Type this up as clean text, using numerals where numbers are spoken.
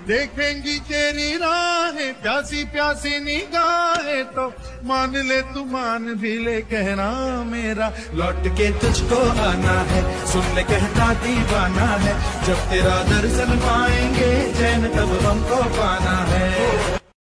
देखेंगी तेरी राहें प्यासी प्यासी निगाहें तो मान ले तू मान भी ले कहना मेरा लौट के तुझको आना है, सुन ले कहता दीवाना है, जब तेरा दर्शन पाएंगे चैन तब हमको पाना है।